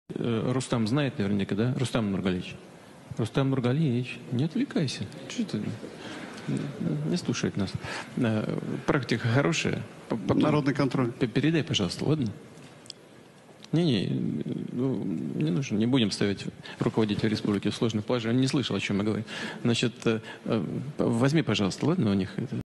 Рустам знает наверняка, да? Рустам Нургалиевич. Рустам Нургалиевич, не отвлекайся. Что ты? Не слушает нас. Практика хорошая. Потом Народный контроль. передай, пожалуйста, ладно? Не нужно. Не будем ставить руководителя республики в сложное положение. Он не слышал, о чем я говорю. Значит, возьми, пожалуйста, ладно, у них это.